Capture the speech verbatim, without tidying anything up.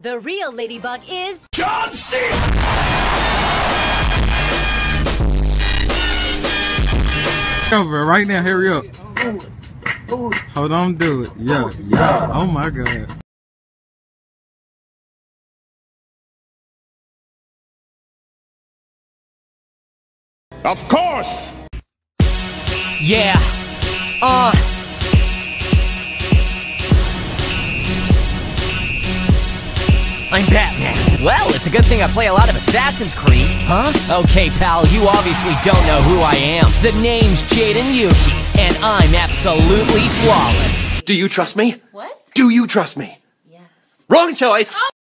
The real ladybug is... John C. Over right now, hurry up. Hold on, do it. Yeah, yeah. Oh my God. Of course. Yeah. Uh. I'm Batman. Well, it's a good thing I play a lot of Assassin's Creed. Huh? Okay, pal, you obviously don't know who I am. The name's Jaden Yuki, and I'm absolutely flawless. Do you trust me? What? Do you trust me? Yes. Wrong choice!